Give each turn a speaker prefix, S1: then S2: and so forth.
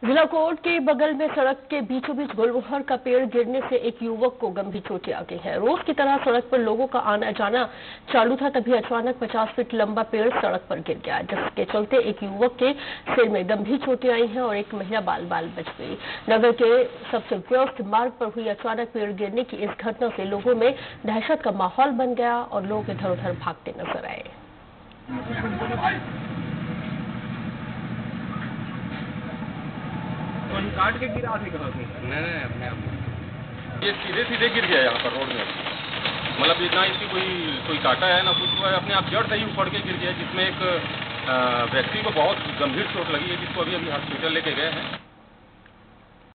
S1: जिला कोर्ट के बगल में सड़क के बीचों बीच गुलमोहर का पेड़ गिरने से एक युवक को गंभीर चोटें आ गई हैं। रोज की तरह सड़क पर लोगों का आना जाना चालू था, तभी अचानक 50 फीट लंबा पेड़ सड़क पर गिर गया, जिसके चलते एक युवक के सिर में गंभीर चोटें आई हैं और एक महिला बाल बाल बच गई। नगर के सबसे व्यस्त मार्ग पर हुई अचानक पेड़ गिरने की इस घटना से लोगों में दहशत का माहौल बन गया और लोग इधर उधर भागते नजर आए।
S2: काट के गिरा थे कहाँ से?
S3: नहीं अपने आप ये सीधे सीधे गिर गया यहाँ पर रोड में। मतलब इतना इसकी कोई काटा है ना कुछ हुआ है, अपने आप जड़ से ही उखड़ के गिर गया, जिसमें एक व्यक्ति को बहुत गंभीर चोट लगी है, जिसको अभी हॉस्पिटल लेके गए हैं।